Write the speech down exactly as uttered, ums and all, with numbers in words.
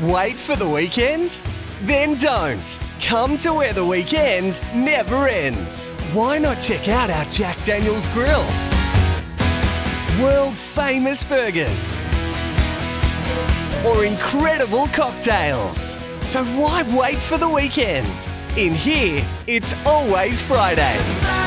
wait for the weekend? Then don't. Come to where the weekend never ends. Why not check out our Jack Daniel's Grill? World famous burgers. Or incredible cocktails. So why wait for the weekend? In here, it's always Friday.